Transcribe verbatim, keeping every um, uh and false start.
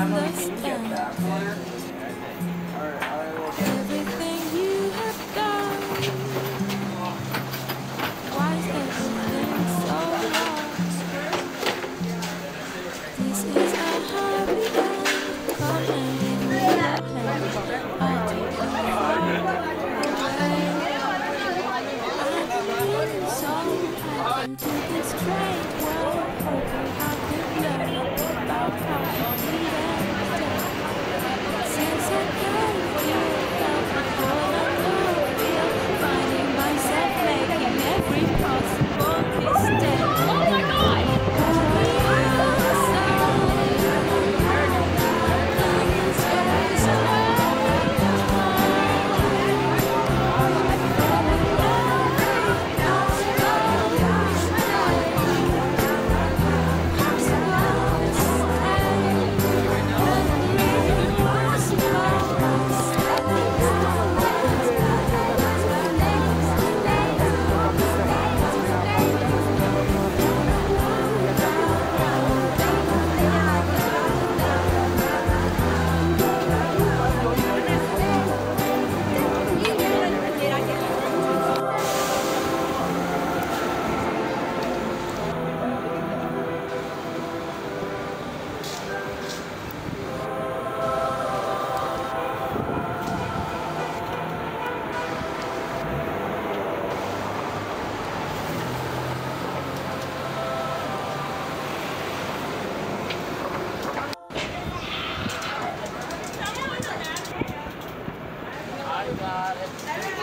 understand everything you have done. Why is everything so lost? This is a happy end. Come and give me your hand. I'll take you far away. I've been so into this great world, hoping I could learn about how to be there. Since I gave you love, all I know is finding myself making every possible mistake. Oh my God! I got it.